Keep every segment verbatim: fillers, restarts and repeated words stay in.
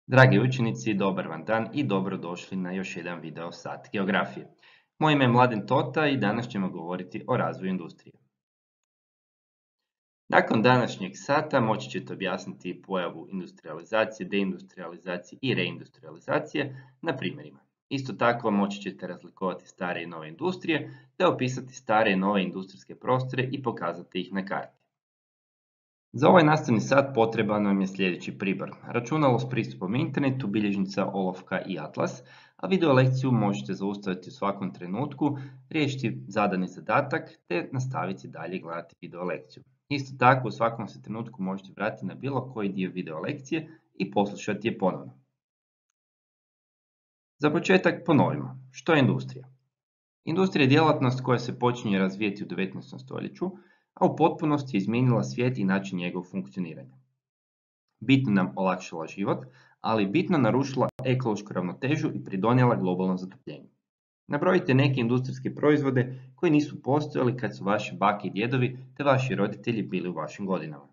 Dragi učenici, dobar vam dan i dobrodošli na još jedan video sat geografije. Moje ime je Mladen Tota i danas ćemo govoriti o razvoju industrije. Nakon današnjeg sata moći ćete objasniti pojavu industrializacije, deindustrializacije i reindustrializacije na primjerima. Isto tako moći ćete razlikovati stare i nove industrije te opisati stare i nove industrijske prostore i pokazati ih na karti. Za ovaj nastavni sat potreban nam je sljedeći pribor: računalo s pristupom internetu, bilježnica, olovka i atlas, a video lekciju možete zaustaviti u svakom trenutku, riješiti zadani zadatak te nastaviti dalje gledati video lekciju. Isto tako u svakom se trenutku možete vratiti na bilo koji dio video lekcije i poslušati je ponovno. Za početak ponovimo, što je industrija? Industrija je djelatnost koja se počinje razvijeti u devetnaestom stoljeću, a u potpunosti je izmijenila svijet i način njegovog funkcioniranja. Bitno nam olakšala život, ali bitno narušila ekološku ravnotežu i pridonijela globalnom zatopljenju. Nabrojite neke industrijske proizvode koji nisu postojali kad su vaši bake i djedovi te vaši roditelji bili u vašim godinama.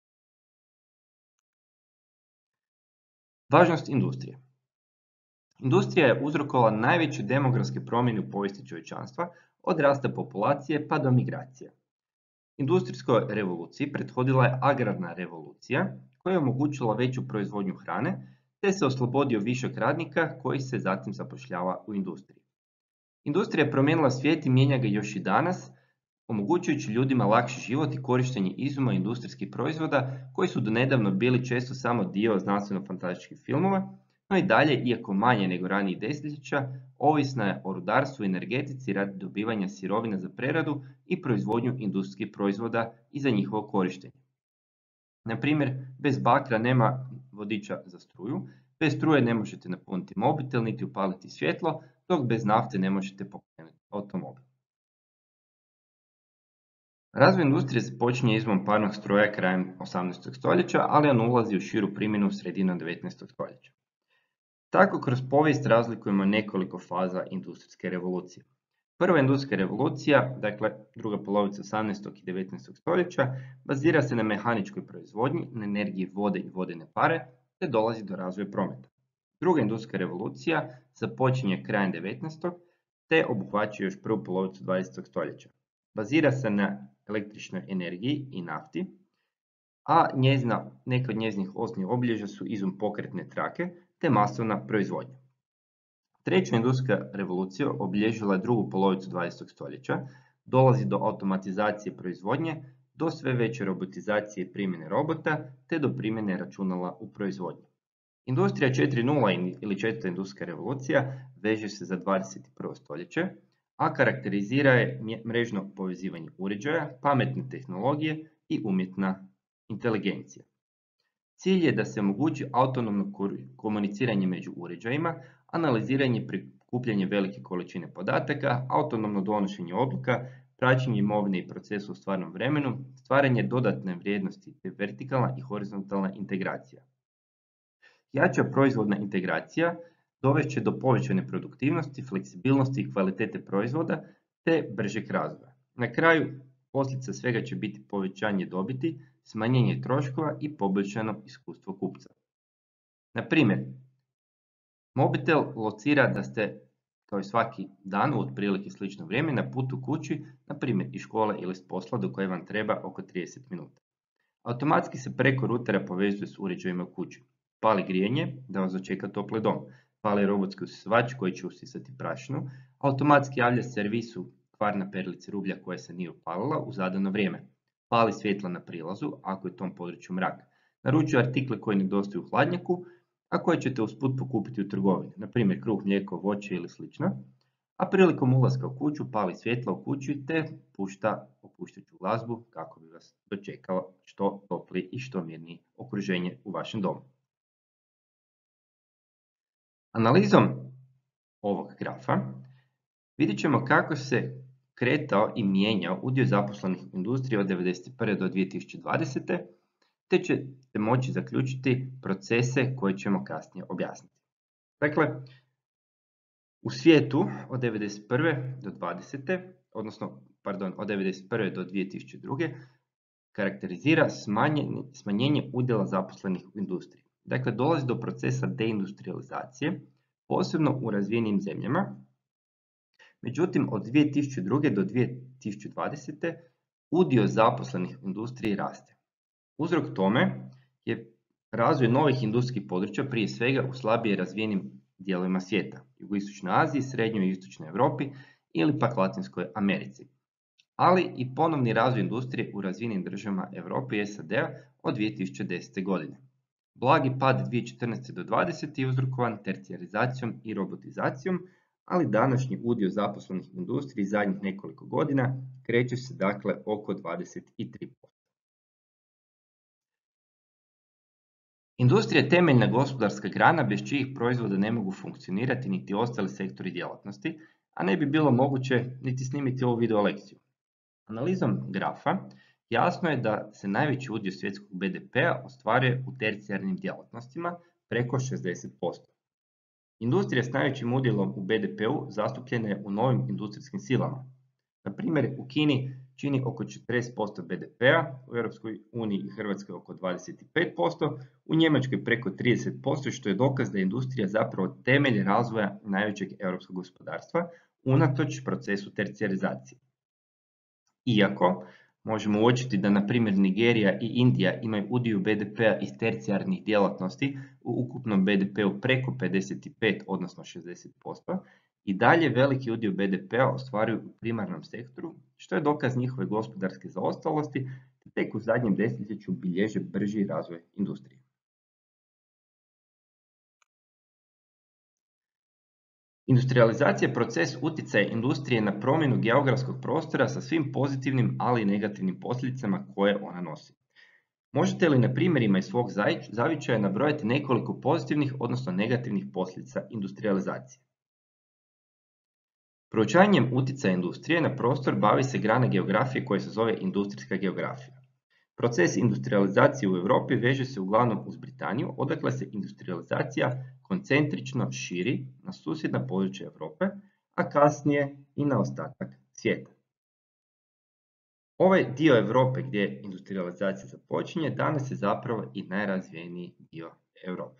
Važnost industrije. Industrija je uzrokovala najveće demografske promjene u povijesti čovječanstva, od rasta populacije pa do migracije. Industrijskoj revoluciji prethodila je agrarna revolucija koja je omogućila veću proizvodnju hrane te se oslobodio višak radnika koji se zatim zapošljava u industriji. Industrija je promijenila svijet i mijenja ga još i danas, omogućujući ljudima lakši život i korištenje izuma industrijskih proizvoda koji su donedavno bili često samo dio znanstveno-fantastičkih filmova, no i dalje, iako manje nego ranijih desetljeća, ovisna je o rudarstvu i energetici radi dobivanja sirovina za preradu i proizvodnju industrijskih proizvoda i za njihovo korištenje. Na primjer, bez bakra nema vodiča za struju, bez struje ne možete napuniti mobitel niti upaliti svjetlo, dok bez nafte ne možete pokrenuti automobil. Razvoj industrije započinje izumom parnog stroja krajem osamnaestog stoljeća, ali on ulazi u širu primjenu sredinom devetnaestog stoljeća. Tako kroz povijest razlikujemo nekoliko faza industrijske revolucije. Prva industrijska revolucija, dakle druga polovica osamnaestog i devetnaestog stoljeća, bazira se na mehaničkoj proizvodnji, na energiji vode i vodene pare, te dolazi do razvoja prometa. Druga industrijska revolucija započinje krajem devetnaestog te obuhvaća još prvu polovicu dvadesetog stoljeća. Bazira se na električnoj energiji i nafti, a njezina, neke od njezinih osnovnih obilježja su izum pokretne trake te masovna proizvodnja. Treća industrijska revolucija obilježila je drugu polovicu dvadesetog stoljeća, dolazi do automatizacije proizvodnje, do sve veće robotizacije i primjene robota, te do primjene računala u proizvodnji. Industrija četiri nula ili četvrta industrijska revolucija veže se za dvadeset prvo stoljeće, a karakterizira je mrežno povezivanje uređaja, pametne tehnologije i umjetna inteligencija. Cilj je da se omogući autonomno komuniciranje među uređajima, analiziranje i prikupljanje velike količine podataka, autonomno donošenje odluka, praćenje imovine i procesa u stvarnom vremenu, stvaranje dodatne vrijednosti te vertikalna i horizontalna integracija. Jača proizvodna integracija dovest će do povećane produktivnosti, fleksibilnosti i kvalitete proizvoda te bržeg razvoja. Na kraju, posljedica svega će biti povećanje dobiti, smanjenje troškova i poboljšano iskustvo kupca. Na primjer, mobitel locira da ste kao i svaki dan u otprilike slično vrijeme na putu kući, na primjer iz škole ili s posla do koje vam treba oko trideset minuta. Automatski se preko rutera povezuje s uređajima u kući. Pali grijanje da vas dočeka topli dom, pali robotski usisavač koji će usisati prašinu, automatski javlja servisu kvar na perlici rublja koja se nije upalila u zadano vrijeme. Pali svjetla na prilazu ako je u tom području mrak. Naručuje artikle koji nedostaju u hladnjaku, a koje ćete usput pokupiti u trgovini, na primjer kruh, mlijeko, voće ili slično. A prilikom ulaska u kuću pali svjetla u kući te pušta opuštajuću glazbu kako bi vas dočekalo što toplije i što mirnije okruženje u vašem domu. Analizom ovog grafa vidjet ćemo kako se kretao i mijenjao udio zaposlenih u industriji od devedeset prve do dvije tisuće dvadesete te ćete moći zaključiti procese koje ćemo kasnije objasniti. Dakle, u svijetu od devedeset prve do dvadesete, odnosno pardon, od devedeset prve do dvije tisuće druge karakterizira smanjenje, smanjenje udjela zaposlenih u industriji. dakle dolazi do procesa deindustrializacije, posebno u razvijenim zemljama. Međutim, od dvije tisuće druge. do dvije tisuće dvadesete. udio zaposlenih u industriji raste. Uzrok tome je razvoj novih industrijskih područja, prije svega u slabije razvijenim dijelovima svijeta, jugoistočnoj Aziji, srednjoj i istočnoj Europi ili pak Latinskoj Americi, ali i ponovni razvoj industrije u razvijenim državama Europe i S A D-a od dvije tisuće desete. godine. Blagi pad dvije tisuće četrnaeste. do dvadesete. je uzrokovan tercijarizacijom i robotizacijom, ali današnji udio zaposlenih u industriji zadnjih nekoliko godina kreće se dakle oko dvadeset tri posto. Industrija je temeljna gospodarska grana bez čijih proizvoda ne mogu funkcionirati niti ostali sektori djelatnosti, a ne bi bilo moguće niti snimiti ovu video lekciju. Analizom grafa jasno je da se najveći udio svjetskog B D P-a ostvaruje u tercijarnim djelatnostima preko šezdeset posto. Industrija s najvećim udjelom u B D P-u zastupljena je u novim industrijskim silama. Na primjer, u Kini čini oko četrdeset posto B D P-a, u Europskoj uniji i Hrvatskoj oko dvadeset pet posto, u Njemačkoj preko trideset posto, što je dokaz da je industrija zapravo temelj razvoja najvećeg europskog gospodarstva unatoč procesu tercijarizacije. Iako možemo uočiti da na primjer Nigerija i Indija imaju udio B D P-a iz tercijarnih djelatnosti u ukupnom B D P-u preko pedeset pet odnosno šezdeset posto, i dalje veliki udio B D P-a ostvaruju u primarnom sektoru, što je dokaz njihove gospodarske zaostalosti, te tek u zadnjem desetljeću bilježe brži razvoj industrije. Industrijalizacija je proces utjecaja industrije na promjenu geografskog prostora sa svim pozitivnim, ali i negativnim posljedicama koje ona nosi. Možete li na primjerima iz svog zavičaja nabrojati nekoliko pozitivnih, odnosno negativnih posljedica industrijalizacije? Proučavanjem utjecaja industrije na prostor bavi se grana geografije koja se zove industrijska geografija. Proces industrijalizacije u Europi veže se uglavnom uz Britaniju, odakle se industrijalizacija koncentrično širi na susjedna područja Europe, a kasnije i na ostatak svijeta. Ovaj dio Europe gdje industrijalizacija započinje danas je zapravo i najrazvijeniji dio Europe.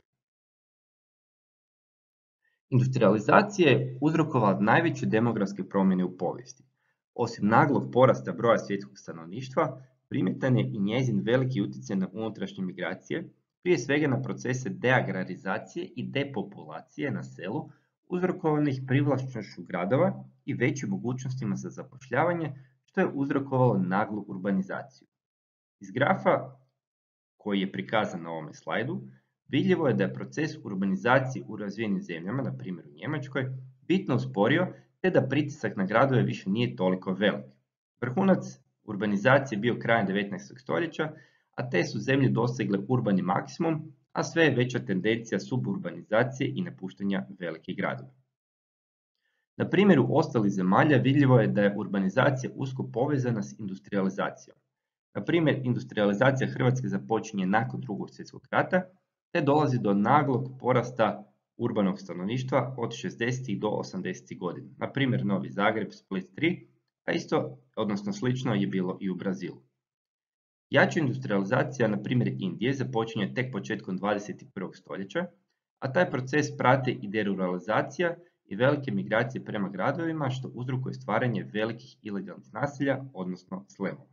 Industrijalizacija je uzrokovala najveće demografske promjene u povijesti. Osim naglog porasta broja svjetskog stanovništva, primjetan je i njezin veliki utjecaj na unutrašnje migracije, prije svega na procese deagrarizacije i depopulacije na selu, uzrokovanih privlačnošću gradova i većim mogućnostima za zapošljavanje, što je uzrokovalo naglu urbanizaciju. Iz grafa koji je prikazan na ovome slajdu, vidljivo je da je proces urbanizacije u razvijenim zemljama, na primjer u Njemačkoj, bitno usporio, te da pritisak na gradove više nije toliko velik. Vrhunac urbanizacije bio krajem devetnaestog stoljeća, a te su zemlje dosegle urbani maksimum, a sve je veća tendencija suburbanizacije i napuštanja velikih gradova. Na primjeru ostalih zemalja vidljivo je da je urbanizacija usko povezana s industrijalizacijom. Na primjer, industrijalizacija Hrvatske započinje nakon Drugog svjetskog rata, te dolazi do naglog porasta urbanog stanovništva od šezdesetih do osamdesetih godina. Na primjer, Novi Zagreb, Split tri, a isto, odnosno slično je bilo i u Brazilu. Jača industrijalizacija, na primjer Indije, započinje tek početkom dvadeset prvog stoljeća, a taj proces prate i deruralizacija i velike migracije prema gradovima, što uzrokuje stvaranje velikih ilegalnih naselja, odnosno slemova.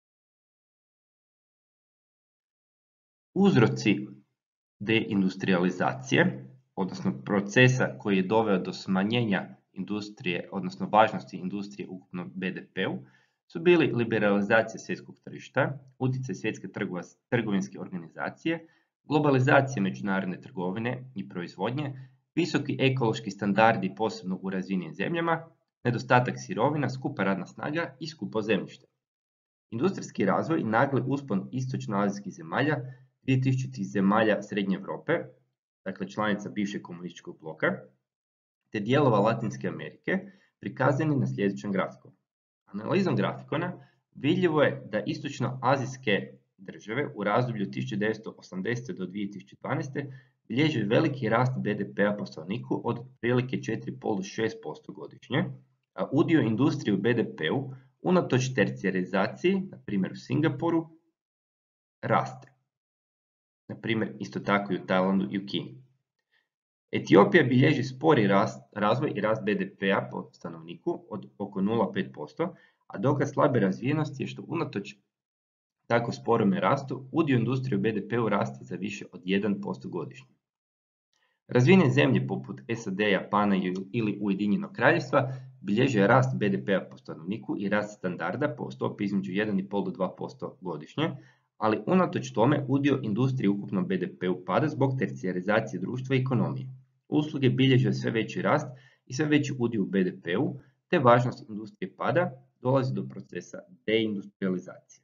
Uzroci deindustrializacije, odnosno procesa koji je doveo do smanjenja industrije, odnosno važnosti industrije u ukupnom B D P-u, su bili liberalizacija svjetskog tržišta, utjecaj svjetske trgovinske organizacije, globalizacija međunarodne trgovine i proizvodnje, visoki ekološki standardi posebno u razvijenim zemljama, nedostatak sirovina, skupa radna snaga i skupo zemljište. Industrijski razvoj i nagli uspon istočnoazijskih zemalja, dvije tisuće zemalja Srednje Europe, dakle članica bivšeg komunističkog bloka, te dijelova Latinske Amerike, prikazani na sljedećem grafiku. Analizom grafikona vidljivo je da istočnoazijske države u razdoblju tisuća devetsto osamdesete. do dvije tisuće dvanaeste. bilježe veliki rast B D P-a po stanovniku od otprilike četiri zarez pet do šest posto godišnje, a udio industrije u B D P-u unatoč tercijarizaciji, na primjer u Singapuru, raste. na primjer isto tako i u Tajlandu i u Kini. Etiopija bilježi spori rast, razvoj i rast B D P-a po stanovniku od oko nula zarez pet posto, a dokaz slabe razvijenosti je što unatoč tako sporome rastu, udio industrije u B D P-u raste za više od jedan posto godišnje. Razvijene zemlje poput S A D, Japana ili Ujedinjenog Kraljevstva bilježe rast B D P-a po stanovniku i rast standarda po stopi između jedan zarez pet do dva posto godišnje, ali unatoč tome udio industrije u ukupnom B D P-u pada zbog tercijarizacije društva i ekonomije. Usluge bilježe sve veći rast i sve veći udio u B D P-u, te važnost industrije pada, dolazi do procesa deindustrializacije.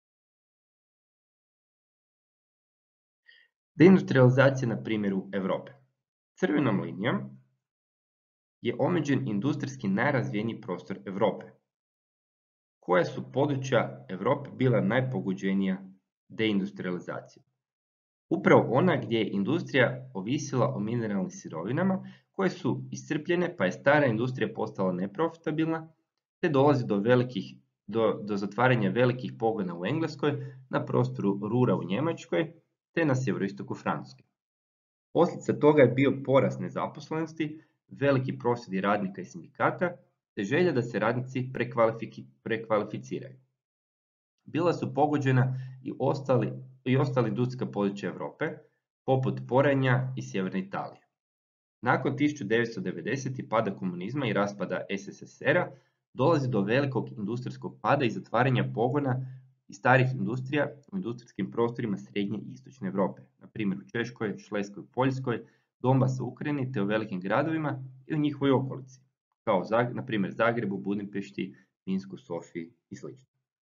Deindustrializacija na primjeru Europe. Crvenom linijom je omeđen industrijski najrazvijeniji prostor Europe. Koja su područja Europe bila najpogođenija deindustrializacijom? Upravo ona gdje je industrija ovisila o mineralnim sirovinama koje su iscrpljene, pa je stara industrija postala neprofitabilna, te dolazi do, velikih, do, do zatvaranja velikih pogona u Engleskoj, na prostoru Rura u Njemačkoj, te na sjeveroistoku Francuske. Posljedica toga je bio porast nezaposlenosti, veliki prosvjedi radnika i sindikata, te želja da se radnici prekvalificiraju. Bila su pogođena i ostali, i ostali industrijska područja Europe, poput Poranja i sjeverne Italije. Nakon tisuću devetsto devedesetih pada komunizma i raspada S S S R-a, dolazi do velikog industrijskog pada i zatvaranja pogona i starih industrija u industrijskim prostorima srednje i istočne Europe, na primjer u Češkoj, Šleskoj, Poljskoj, Donbasu u Ukrajini te u velikim gradovima i u njihovoj okolici, kao na primjer Zagrebu, Budimpešti, Minsku, Sofiji i sl.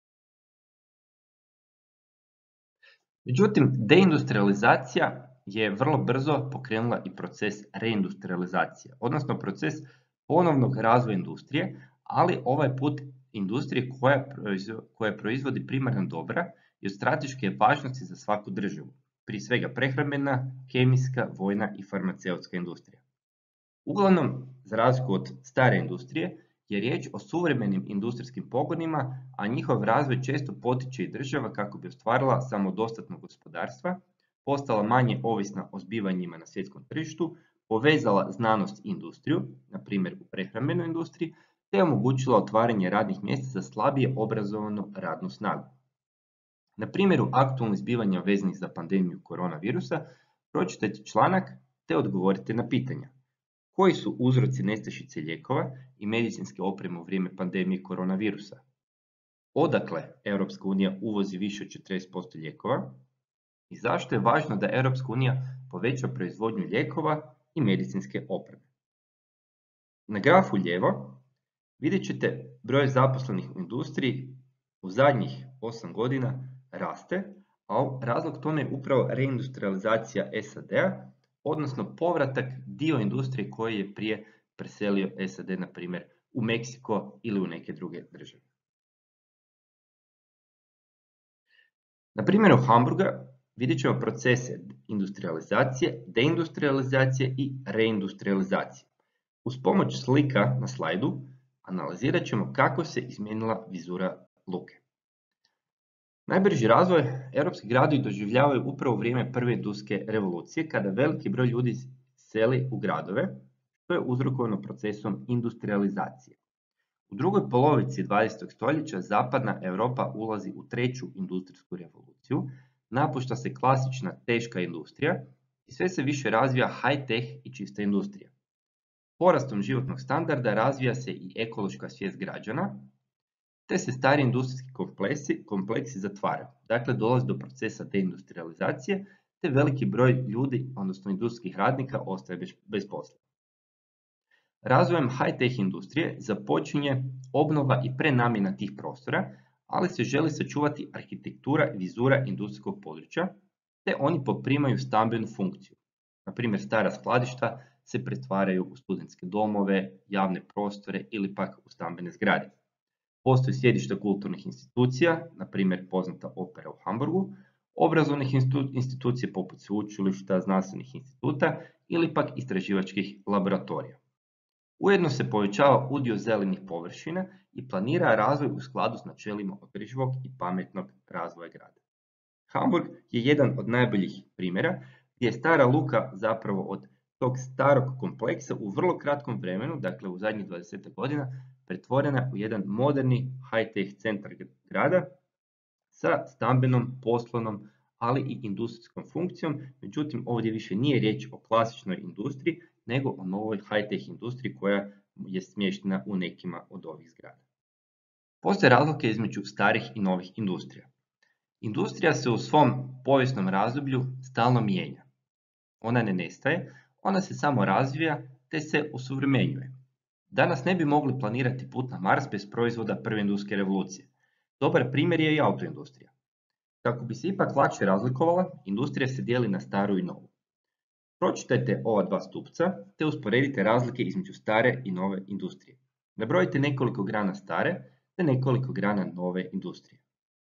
Međutim, deindustrializacija je vrlo brzo pokrenula i proces reindustrializacije, odnosno proces ponovnog razvoja industrije, ali ovaj put industrije koja, proizvodi, koja proizvodi primarna dobra i od strateške važnosti za svaku državu, prije svega prehrambena, kemijska, vojna i farmaceutska industrija. Uglavnom, za razliku od stare industrije, je riječ o suvremenim industrijskim pogonima, a njihov razvoj često potiče i država kako bi ostvarila samodostatno gospodarstva, postala manje ovisna o zbivanjima na svjetskom tržištu, povezala znanost i industriju, na primjer u prehrambenoj industriji, te omogućila otvaranje radnih mjesta za slabije obrazovanu radnu snagu. Na primjeru aktualnih zbivanja vezanih za pandemiju koronavirusa, pročitajte članak te odgovorite na pitanja. Koji su uzroci nestašice lijekova i medicinske opreme u vrijeme pandemije koronavirusa? Odakle Europska unija uvozi više od četrdeset posto lijekova? I zašto je važno da Europska unija poveća proizvodnju lijekova i medicinske opreme? Na grafu lijevo vidjet ćete broj zaposlenih u industriji u zadnjih osam godina raste, a razlog tome je upravo reindustrializacija S A D-a, odnosno povratak dio industrije koji je prije preselio S A D, na primjer u Meksiko ili u neke druge države. Na primjeru Hamburga vidjet ćemo procese industrializacije, deindustrializacije i reindustrializacije. Uz pomoć slika na slajdu analizirat ćemo kako se izmijenila vizura luke. Najbrži razvoj europski gradovi doživljavaju upravo u vrijeme prve industrijske revolucije, kada veliki broj ljudi seli u gradove, što je uzrokovano procesom industrializacije. U drugoj polovici dvadesetog stoljeća zapadna Europa ulazi u treću industrijsku revoluciju, napušta se klasična teška industrija i sve se više razvija high-tech i čista industrija. Porastom životnog standarda razvija se i ekološka svijest građana, te se stari industrijski kompleksi, kompleksi zatvaraju. Dakle, dolazi do procesa deindustrializacije, te veliki broj ljudi, odnosno industrijskih radnika, ostaje bez, bez posla. Razvojem high-tech industrije započinje obnova i prenamjena tih prostora, ali se želi sačuvati arhitektura i vizura industrijskog područja, te oni poprimaju stambenu funkciju. Na primjer, stara skladišta se pretvaraju u studentske domove, javne prostore ili pak u stambene zgrade. Postoji sjedište kulturnih institucija, na primjer poznata opera u Hamburgu, obrazovnih institucija poput sveučilišta, znanstvenih instituta ili pak istraživačkih laboratorija. Ujedno se povećava udio zelenih površina i planira razvoj u skladu s načelima održivog i pametnog razvoja grada. Hamburg je jedan od najboljih primjera gdje je Stara Luka zapravo od tog starog kompleksa u vrlo kratkom vremenu, dakle u zadnjih dvadesetak godina, pretvorena u jedan moderni high-tech centar grada sa stambenom, poslovnom, ali i industrijskom funkcijom. Međutim, ovdje više nije riječ o klasičnoj industriji, nego o novoj high-tech industriji koja je smještena u nekima od ovih zgrada. Postoje razlike između starih i novih industrija. Industrija se u svom povijesnom razdoblju stalno mijenja. Ona ne nestaje, ona se samo razvija te se osuvremenjuje. Danas ne bi mogli planirati put na Mars bez proizvoda prve industrijske revolucije. Dobar primjer je i autoindustrija. Kako bi se ipak lakše razlikovala, industrija se dijeli na staru i novu. Pročitajte ova dva stupca te usporedite razlike između stare i nove industrije. Nabrojite nekoliko grana stare te nekoliko grana nove industrije.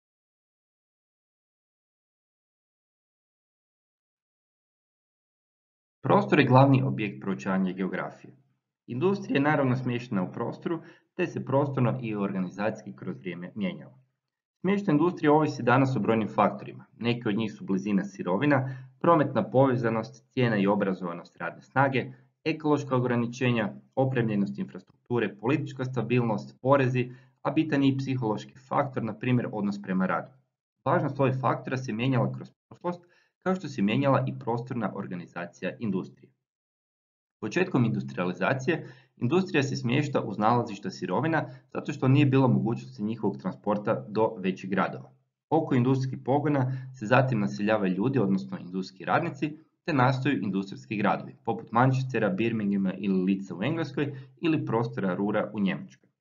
Prostor je glavni objekt proučavanja geografije. Industrija je naravno smještena u prostoru, te se prostorno i organizacijski kroz vrijeme mijenjala. Smještaj industrije ovisi danas o brojnim faktorima. Neki od njih su blizina sirovina, prometna povezanost, cijena i obrazovanost radne snage, ekološka ograničenja, opremljenost infrastrukture, politička stabilnost, porezi, a bitan je i psihološki faktor, na primjer odnos prema radu. Važnost ovih faktora se mijenjala kroz prošlost, kao što se mijenjala i prostorna organizacija industrije. Početkom industrializacije, industrija se smješta uz nalazišta sirovina zato što nije bilo mogućnosti njihovog transporta do većih gradova. Oko industrijskih pogona se zatim naseljavaju ljudi, odnosno industrijski radnici, te nastaju industrijski gradovi, poput Manchestera, Birminghama ili Leedsa u Engleskoj ili prostora Rura u Njemačkoj.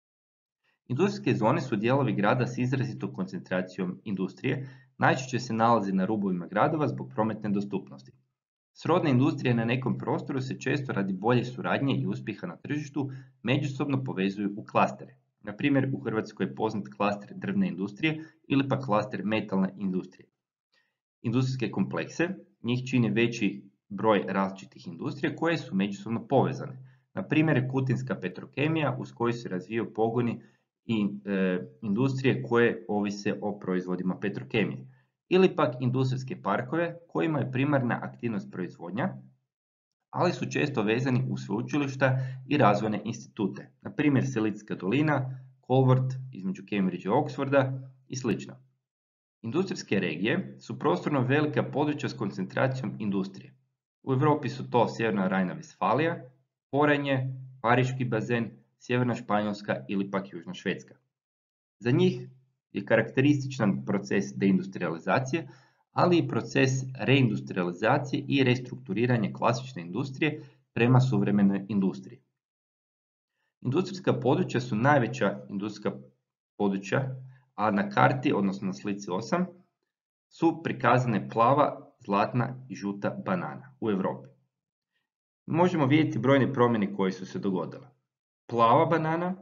Industrijske zone su dijelovi grada s izrazitom koncentracijom industrije, najčešće se nalazi na rubovima gradova zbog prometne dostupnosti. Srodne industrije na nekom prostoru se često radi bolje suradnje i uspjeha na tržištu međusobno povezuju u klastere. Na primjer, u Hrvatskoj je poznat klaster drvne industrije ili pa klaster metalne industrije. Industrijske komplekse, njih čini veći broj različitih industrija koje su međusobno povezane. Na primjer, Kutinska petrokemija uz koju se razvijaju pogoni i e, industrije koje ovise o proizvodima petrokemije. Ili pak industrijske parkove kojima je primarna aktivnost proizvodnja, ali su često vezani u sveučilišta i razvojne institute, na primjer Silicijska dolina, Colvard između Cambridge i Oxforda i sl. Industrijske regije su prostorno velika područja s koncentracijom industrije. U Europi su to Sjeverna Rajna-Vestfalija, Poranje, Pariški bazen, Sjeverna Španjolska ili pak Južna Švedska. Za njih je karakterističan proces deindustrializacije, ali i proces reindustrializacije i restrukturiranja klasične industrije prema suvremenoj industriji. Industrijska područja su najveća industrijska područja, a na karti, odnosno na slici osam, su prikazane plava, zlatna i žuta banana u Europi. Možemo vidjeti brojne promjene koje su se dogodile. Plava banana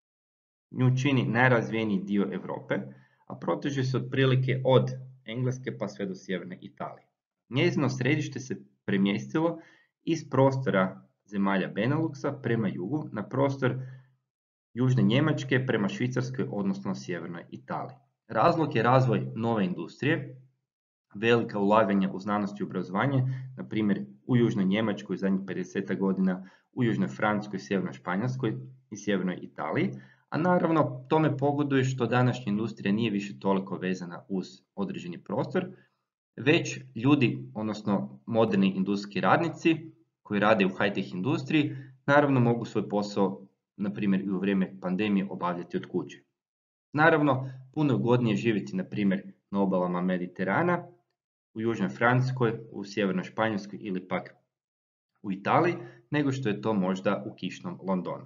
nju čini najrazvijeniji dio Europe, a proteže se otprilike od Engleske pa sve do sjeverne Italije. Njezino središte se premjestilo iz prostora zemalja Beneluxa prema jugu na prostor južne Njemačke prema Švicarskoj, odnosno sjevernoj Italiji. Razlog je razvoj nove industrije, velika ulaganja u znanost i obrazovanje, na primjer u južnoj Njemačkoj zadnjih pedeset godina, u južnoj Francuskoj, sjevernoj Španjolskoj i sjevernoj Italiji, a naravno tome pogoduje što današnja industrija nije više toliko vezana uz određeni prostor, već ljudi, odnosno moderni industrijski radnici koji rade u high-tech industriji, naravno mogu svoj posao, na primjer i u vrijeme pandemije, obavljati od kuće. Naravno, puno je ugodnije živjeti, na primjer, na obalama Mediterana, u južnoj Francuskoj, u sjevernoj Španjolskoj ili pak u Italiji, nego što je to možda u kišnom Londonu.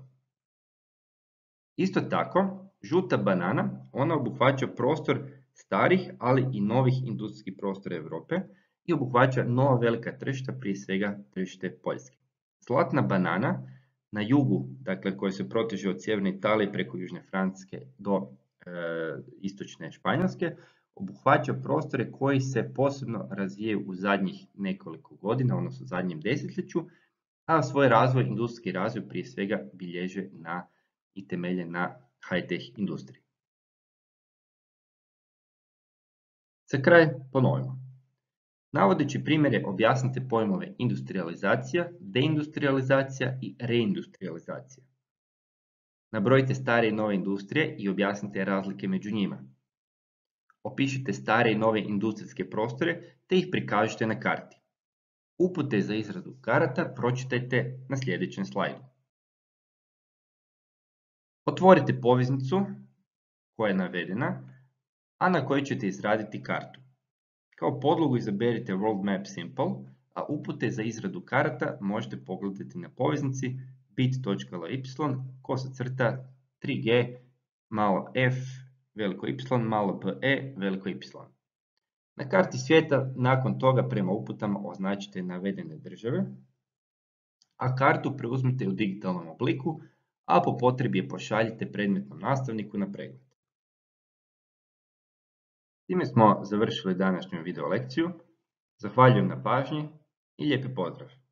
Isto tako, žuta banana, ona obuhvaća prostor starih, ali i novih industrijskih prostora Europe i obuhvaća nova velika tržišta, prije svega tržište Poljske. Zlatna banana na jugu, dakle koje se proteže od sjeverne Italije preko južne Francuske do e, istočne Španjolske, obuhvaća prostore koji se posebno razvijaju u zadnjih nekoliko godina, odnosno u zadnjem desetljeću, a svoj razvoj, industrijski razvoj prije svega bilježe na i temelje na high-tech industriji. Za kraj ponovimo. Navodeći primjere objasnite pojmove industrijalizacija, deindustrializacija i reindustrijalizacija. Nabrojite stare i nove industrije i objasnite razlike među njima. Opišite stare i nove industrijske prostore te ih prikažite na karti. Upute za izradu karata pročitajte na sljedećem slajdu. Otvorite poveznicu koja je navedena, a na kojoj ćete izraditi kartu. Kao podlogu izaberite World Map Simple, a upute za izradu karata možete pogledati na poveznici bit.ly kosa crta tri g malo f veliko y malo pe veliko y. Na karti svijeta nakon toga prema uputama označite navedene države, a kartu preuzmite u digitalnom obliku, a po potrebi je pošaljite predmetnom nastavniku na pregled. Time smo završili današnju video lekciju. Zahvaljujem na pažnji i lijepi pozdrav!